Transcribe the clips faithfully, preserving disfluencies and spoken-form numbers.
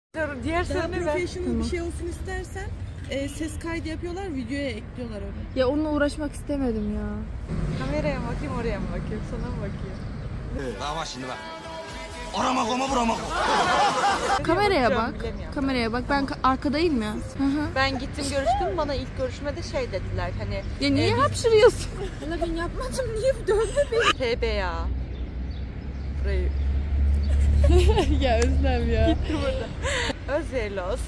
Diğer Daha sorunu professional Tamam. bir şey olsun istersen e, ses kaydı yapıyorlar, videoya ekliyorlar onu. Ya onunla uğraşmak istemedim ya. Kameraya mı bakayım, oraya mı bakayım, sana mı bakayım? Daha şimdi bak. Arama koma burama. Kameraya bakacağım, bak. bilemiyorum. Kameraya bak. Ben ka- arkadayım ya. Hı hı. Ben gittim görüştüm, bana ilk görüşmede şey dediler hani Ya niye e, biz hapşırıyorsun? Valla ben yapmadım, niye dövdü beni? T B ya. Burayı Ya Özlem ya. özverili olsun.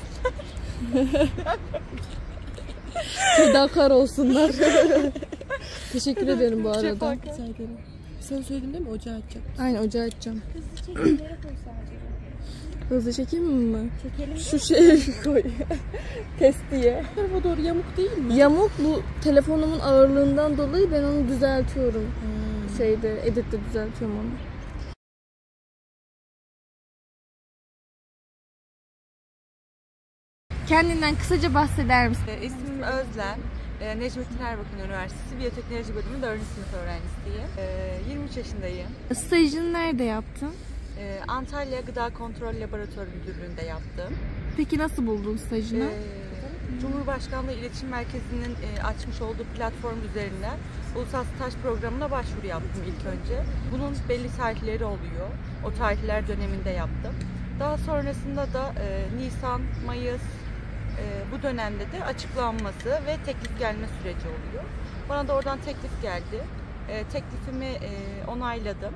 Fedakar olsunlar. Teşekkür ederim bu arada. Şefakar. Rica ederim. Sen söyledin değil mi? Ocağı açacağım. Aynen ocağı açacağım. Hızlı çekimlere koysa acaba. Hızlı çekeyim mi? Çekelim. Şu şeyi koy. Test diye. Bu tarafa doğru yamuk değil mi? Yamuk, bu telefonumun ağırlığından dolayı ben onu düzeltiyorum. Hmm. Şeyde, editte düzeltiyorum onu. Kendinden kısaca bahseder misin? E, İsmim Özlem. E, Necmettin Erbakan Üniversitesi Biyoteknoloji Bölümü dördüncü sınıf öğrencisiyim. E, yirmi üç yaşındayım. Stajını nerede yaptın? E, Antalya Gıda Kontrol Laboratuvarı Müdürlüğü'nde yaptım. Peki nasıl buldun stajını? Ee, Cumhurbaşkanlığı İletişim Merkezi'nin e, açmış olduğu platform üzerinden Ulusal Staj Programı'na başvuru yaptım ilk önce. Bunun belli tarihleri oluyor. O tarihler döneminde yaptım. Daha sonrasında da e, Nisan, Mayıs e, bu dönemde de açıklanması ve teklif gelme süreci oluyor. Bana da oradan teklif geldi. E, teklifimi e, onayladım.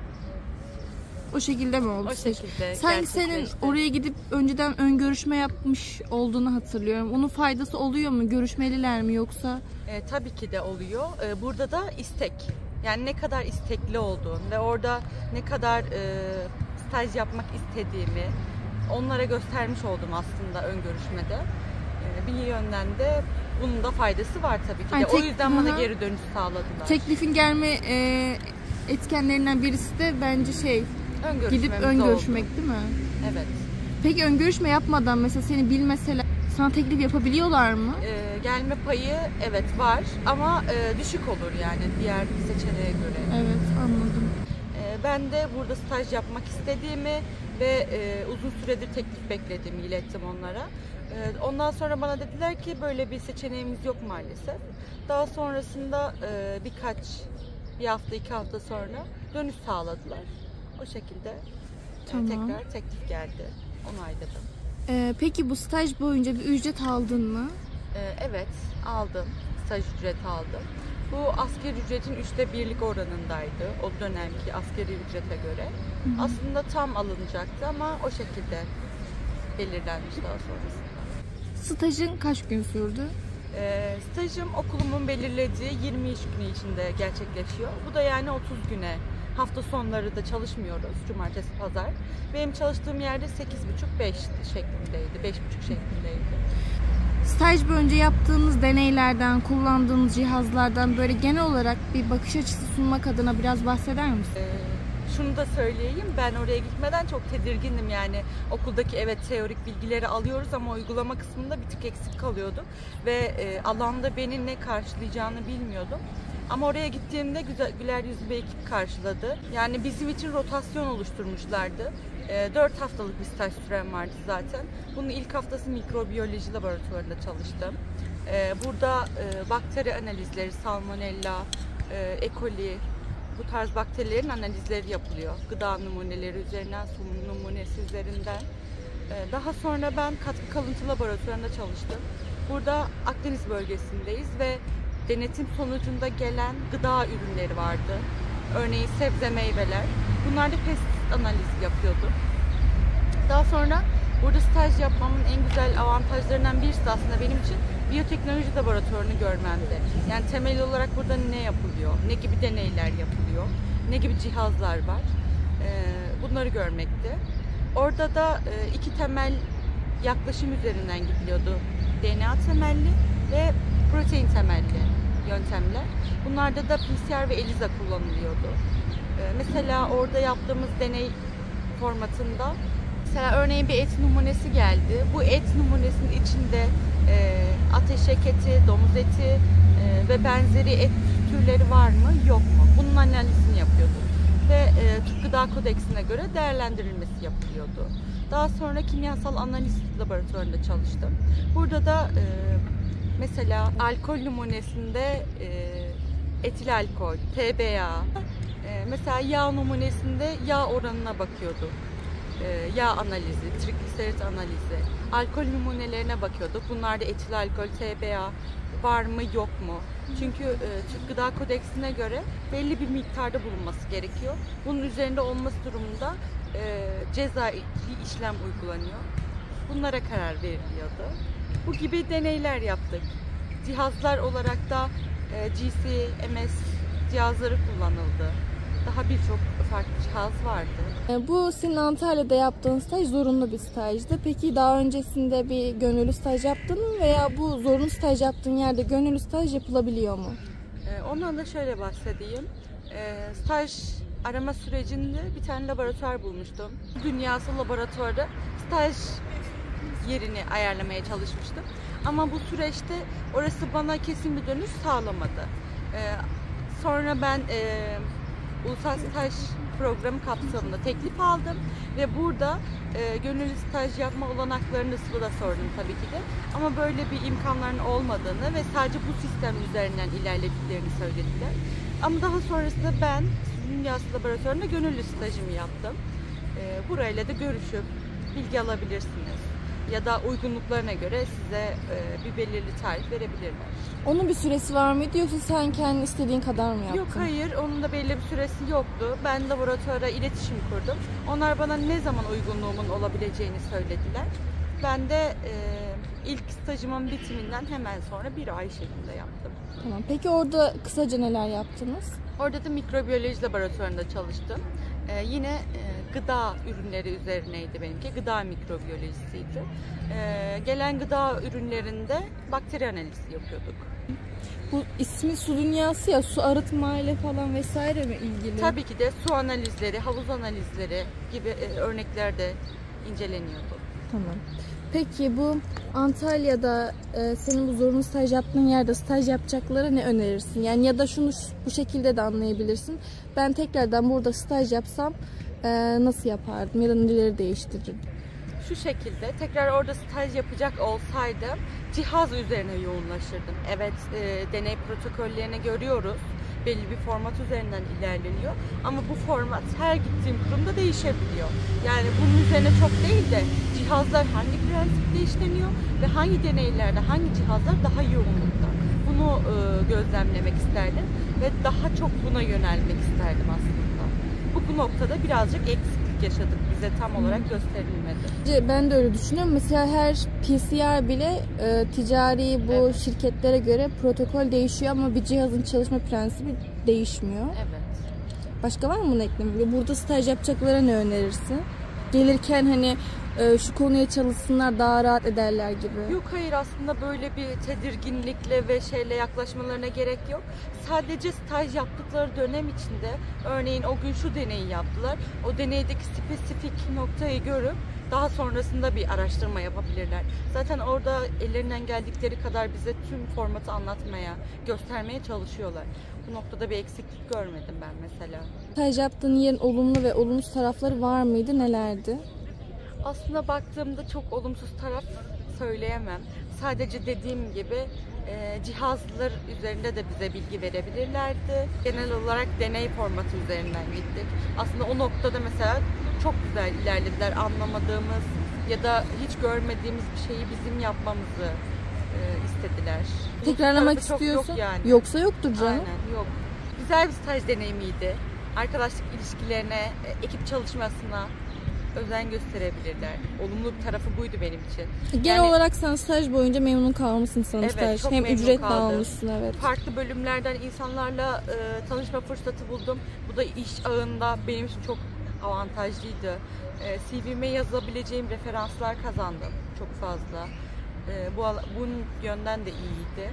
O şekilde mi oldu? O şekilde Sanki senin gerçekleşti. oraya gidip önceden ön görüşme yapmış olduğunu hatırlıyorum. Onun faydası oluyor mu? Görüşmeliler mi yoksa? E, tabii ki de oluyor. E, burada da istek. Yani ne kadar istekli olduğun ve orada ne kadar e, staj yapmak istediğimi onlara göstermiş oldum aslında ön görüşmede. E, bir yönden de bunun da faydası var tabii ki de. Yani tek- o yüzden bana Hı hı. geri dönüş sağladılar. Teklifin gelme e, etkenlerinden birisi de bence şey, ön gidip görüşmemiz ön oldu. görüşmek değil mi? Evet. Peki ön görüşme yapmadan mesela seni bilmeseler sana teklif yapabiliyorlar mı? E, gelme payı evet var ama e, düşük olur yani diğer seçeneğe göre. Evet, anladım. Ee, Ben de burada staj yapmak istediğimi ve e, uzun süredir teklif beklediğimi ilettim onlara. Ee, Ondan sonra bana dediler ki böyle bir seçeneğimiz yok maalesef. Daha sonrasında e, birkaç, bir hafta iki hafta sonra dönüş sağladılar. O şekilde e, Tamam. tekrar teklif geldi. Onayladım. E, peki bu staj boyunca bir ücret aldın mı? Ee, Evet aldım. Staj ücreti aldım. Bu asgari ücretin üçte birlik oranındaydı. O dönemki asgari ücrete göre. Aslında tam alınacaktı ama o şekilde belirlenmiş daha sonrasında. Stajın kaç gün sürdü? Ee, stajım okulumun belirlediği yirmi iş günü içinde gerçekleşiyor. Bu da yani otuz güne. Hafta sonları da çalışmıyoruz. Cumartesi, pazar. Benim çalıştığım yerde sekiz buçuk beş şeklindeydi. beş buçuk şeklindeydi. Staj boyunca yaptığınız deneylerden, kullandığınız cihazlardan böyle genel olarak bir bakış açısı sunmak adına biraz bahseder misin? Ee, şunu da söyleyeyim, ben oraya gitmeden çok tedirgindim yani okuldaki evet teorik bilgileri alıyoruz ama uygulama kısmında bir tık eksik kalıyordu ve e, alanda beni ne karşılayacağını bilmiyordum. Ama oraya gittiğimde güzel, güler yüzlü bir ekip karşıladı. Yani bizim için rotasyon oluşturmuşlardı. E, dört haftalık bir staj sürem vardı zaten. Bunun ilk haftası mikrobiyoloji laboratuvarında çalıştım. E, burada e, bakteri analizleri, salmonella, e, E. coli, bu tarz bakterilerin analizleri yapılıyor. Gıda numuneleri üzerinden, su numunesi üzerinden. Ee, Daha sonra ben katkı kalıntı laboratuvarında çalıştım. Burada Akdeniz bölgesindeyiz ve denetim sonucunda gelen gıda ürünleri vardı. Örneğin sebze, meyveler. Bunlar da pestisit analizi yapıyordum. Daha sonra burada staj yapmamın en güzel avantajlarından birisi aslında benim için biyoteknoloji laboratuvarını görmemdi. Yani temel olarak burada ne yapılıyor, ne gibi deneyler yapılıyor, ne gibi cihazlar var, bunları görmekti. Orada da iki temel yaklaşım üzerinden gidiliyordu. D N A temelli ve protein temelli yöntemler. Bunlarda da P C R ve ELISA kullanılıyordu. Mesela orada yaptığımız deney formatında mesela örneğin bir et numunesi geldi. Bu et numunesinin içinde e, ateşek eti, domuz eti e, ve benzeri et türleri var mı, yok mu? Bunun analizini yapıyorduk. Ve e, Türk Gıda Kodeksine göre değerlendirilmesi yapılıyordu. Daha sonra kimyasal analiz laboratuvarında çalıştım. Burada da e, mesela alkol numunesinde e, etil alkol, T B A, e, mesela yağ numunesinde yağ oranına bakıyorduk. E, yağ analizi, trigliserit analizi, alkol numunelerine bakıyorduk. Bunlarda etil alkol, T B A var mı yok mu? Çünkü e, Türk Gıda Kodeksine göre belli bir miktarda bulunması gerekiyor. Bunun üzerinde olması durumunda e, cezai işlem uygulanıyor. Bunlara karar veriliyordu. Bu gibi deneyler yaptık. Cihazlar olarak da e, G C, M S cihazları kullanıldı. Daha birçok farklı cihaz vardı. Bu senin Antalya'da yaptığın staj zorunlu bir stajdı. Peki daha öncesinde bir gönüllü staj yaptın mı veya bu zorunlu staj yaptığın yerde gönüllü staj yapılabiliyor mu? Ee, ondan da şöyle bahsedeyim. Ee, staj arama sürecinde bir tane laboratuvar bulmuştum. Dünyası laboratuvarı staj yerini ayarlamaya çalışmıştım. Ama bu süreçte orası bana kesin bir dönüş sağlamadı. Ee, sonra ben e, Ulusal Staj Programı kapsamında teklif aldım ve burada e, gönüllü staj yapma olanaklarını da sordum tabii ki de. Ama böyle bir imkanların olmadığını ve sadece bu sistem üzerinden ilerlediklerini söylediler. Ama daha sonrasında ben Dünyası Laboratuvarı'nda gönüllü stajımı yaptım. E, burayla da görüşüp bilgi alabilirsiniz. Ya da uygunluklarına göre size e, bir belirli tarih verebilirler. Onun bir süresi var mıydı yoksa sen kendi istediğin kadar mı yaptın? Yok, hayır, onun da belli bir süresi yoktu. Ben laboratuvara iletişim kurdum. Onlar bana ne zaman uygunluğumun olabileceğini söylediler. Ben de e, ilk stajımın bitiminden hemen sonra bir ay şeklinde yaptım. Tamam. Peki orada kısaca neler yaptınız? Orada da mikrobiyoloji laboratuvarında çalıştım. Ee, yine e, gıda ürünleri üzerineydi benimki. Gıda mikrobiyolojisiydi. Ee, gelen gıda ürünlerinde bakteri analizi yapıyorduk. Bu ismi su dünyası ya, su arıtma ile falan vesaire mi ilgili? Tabii ki de su analizleri, havuz analizleri gibi e, örnekler de inceleniyordu. Tamam. Peki bu Antalya'da e, senin bu zorunlu staj yaptığın yerde staj yapacaklara ne önerirsin? Yani ya da şunu bu şekilde de anlayabilirsin. Ben tekrardan burada staj yapsam e, nasıl yapardım ya da neleri değiştirirdim? Şu şekilde, tekrar orada staj yapacak olsaydım cihaz üzerine yoğunlaşırdım. Evet, e, deney protokollerini görüyoruz. Belli bir format üzerinden ilerleniyor. Ama bu format her gittiğim kurumda değişebiliyor. Yani bunun üzerine çok değil de cihazlar hangi prensiple işleniyor ve hangi deneylerde hangi cihazlar daha yoğunlukta. Bunu e, gözlemlemek isterdim ve daha çok buna yönelmek isterdim aslında. Bu, bu noktada birazcık eksiklik yaşadık. Bize tam olarak gösterilmedi. Ben de öyle düşünüyorum. Mesela her P C R bile e, ticari bu evet. şirketlere göre protokol değişiyor ama bir cihazın çalışma prensibi değişmiyor. Evet. Başka var mı bunu eklemek? Burada staj yapacaklara ne önerirsin? Gelirken hani e, şu konuya çalışsınlar daha rahat ederler gibi. Yok, hayır, aslında böyle bir tedirginlikle ve şeyle yaklaşmalarına gerek yok. Sadece staj yaptıkları dönem içinde örneğin o gün şu deneyi yaptılar. O deneydeki spesifik noktayı görüp daha sonrasında bir araştırma yapabilirler. Zaten orada ellerinden geldikleri kadar bize tüm formatı anlatmaya, göstermeye çalışıyorlar. Bu noktada bir eksiklik görmedim ben mesela. Staj yaptığın yerin olumlu ve olumsuz tarafları var mıydı? Nelerdi? Aslında baktığımda çok olumsuz taraf söyleyemem. Sadece dediğim gibi e, cihazlar üzerinde de bize bilgi verebilirlerdi. Genel olarak deney formatı üzerinden gittik. Aslında o noktada mesela çok güzel ilerlediler. Anlamadığımız ya da hiç görmediğimiz bir şeyi bizim yapmamızı e, istediler. Tekrarlamak istiyorsun. Yok yani. Yoksa yoktur canım. Aynen, yok. Güzel bir staj deneyimiydi. Arkadaşlık ilişkilerine, ekip çalışmasına özen gösterebilirler. Olumlu bir tarafı buydu benim için. Genel yani, olarak sen staj boyunca memnun kalmışsın sanırım. Evet, staj. çok Hem memnun ücret de kaldım. almışsın, evet. Farklı bölümlerden insanlarla e, tanışma fırsatı buldum. Bu da iş ağında benim için çok avantajlıydı. E, C V'me yazabileceğim referanslar kazandım çok fazla. E, bu bunun yönden de iyiydi.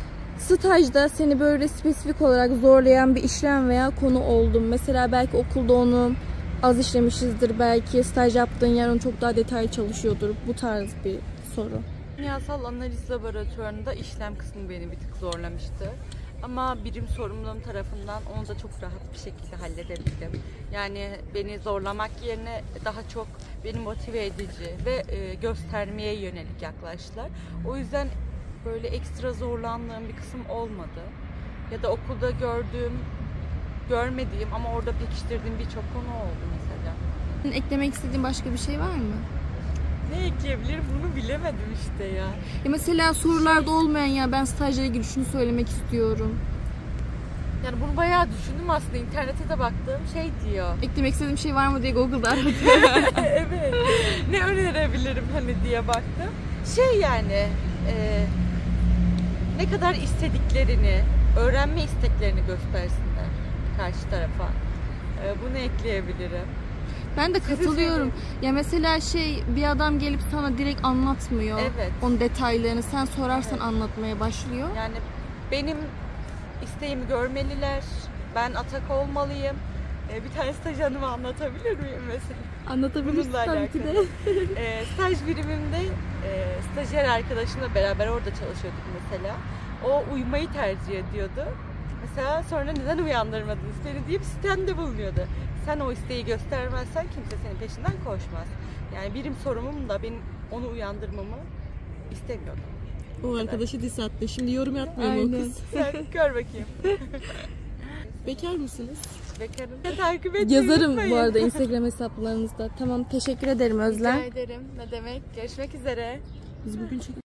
Stajda seni böyle spesifik olarak zorlayan bir işlem veya konu oldu mu? Mesela belki okulda onu az işlemişizdir, belki staj yaptığın yer onu çok daha detaylı çalışıyordur. Bu tarz bir soru. Kimyasal analiz laboratuvarında işlem kısmı beni bir tık zorlamıştı. Ama birim sorumluluğum tarafından onu da çok rahat bir şekilde halledebildim. Yani beni zorlamak yerine daha çok beni motive edici ve e, göstermeye yönelik yaklaştılar. O yüzden böyle ekstra zorlandığım bir kısım olmadı. Ya da okulda gördüğüm, görmediğim ama orada pekiştirdiğim birçok konu oldu mesela. Eklemek istediğin başka bir şey var mı? Ne ekleyebilirim bunu bilemedim işte ya. Ya mesela sorularda olmayan ya ben stajla ilgili şunu söylemek istiyorum. Yani bunu bayağı düşündüm aslında. İnternete de baktığım şey diyor. Eklemek istediğim şey var mı diye Google'da aradım. Evet. Ne önerebilirim hani diye baktım. Şey yani e, ne kadar istediklerini, öğrenme isteklerini göstersinler karşı tarafa. E, bunu ekleyebilirim. Ben de katılıyorum. Ya mesela şey bir adam gelip sana direkt anlatmıyor. Evet. Onun detaylarını sen sorarsan Evet. anlatmaya başlıyor. Yani benim isteğimi görmeliler. Ben atak olmalıyım. E, bir tane staj anımı anlatabilir miyim mesela? Anlatabilirsin Bununla tabii ki de. e, staj birimimde e, stajyer arkadaşımla beraber orada çalışıyorduk mesela. O uyumayı tercih ediyordu. Mesela sonra neden uyandırmadınız beni deyip sistemde bulunuyordu. Sen o isteği göstermezsen kimse senin peşinden koşmaz. Yani birim sorumum da benim onu uyandırmamı istemiyordum. O arkadaşı diss attı. Şimdi yorum yapmıyor mu o Aynen. kız? Sen gör bakayım. Bekar mısınız? Bekarım. Takip etmeyi Yazarım unutmayın. bu arada Instagram hesaplarınızda. Tamam teşekkür ederim Özlem. Rica ederim. Ne demek? Görüşmek üzere. Biz bugün çok